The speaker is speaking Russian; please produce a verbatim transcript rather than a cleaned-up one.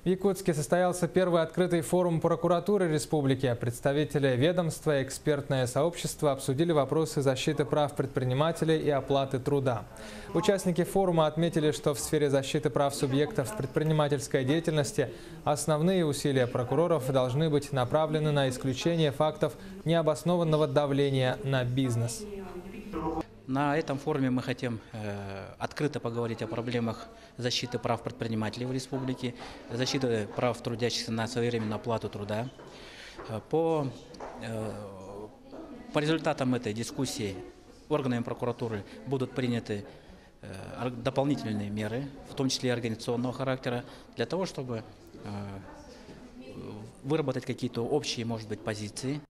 Якутске состоялся первый открытый форум прокуратуры республики. Представители ведомства и экспертное сообщество обсудили вопросы защиты прав предпринимателей и оплаты труда. Участники форума отметили, что в сфере защиты прав субъектов предпринимательской деятельности основные усилия прокуроров должны быть направлены на исключение фактов необоснованного давления на бизнес. На этом форуме мы хотим э, открыто поговорить о проблемах защиты прав предпринимателей в республике, защиты прав трудящихся на своевременную оплату труда. По, э, по результатам этой дискуссии органами прокуратуры будут приняты э, дополнительные меры, в том числе и организационного характера, для того, чтобы э, выработать какие-то общие, может быть, позиции.